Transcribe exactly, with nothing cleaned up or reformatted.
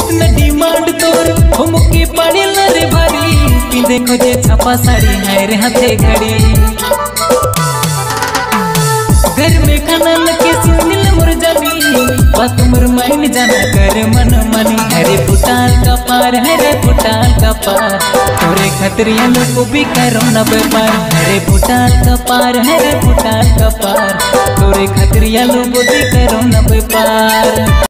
न डिमांड तोर हम के पड़े रे भारी पिंदे खोजे छापा साड़ी है रे हाथे घड़ी घर में खाना न के सुनिल मोर जानी बात मोर माइन जाना कर मन मनी हरे फुटाल का पार हरे फुटाल का पार तोरे खतरिया लोग भी करो न व्यापार हरे फुटाल का पार हरे फुटाल का पार तोरे खतरिया लोग भी करो न व्यापार।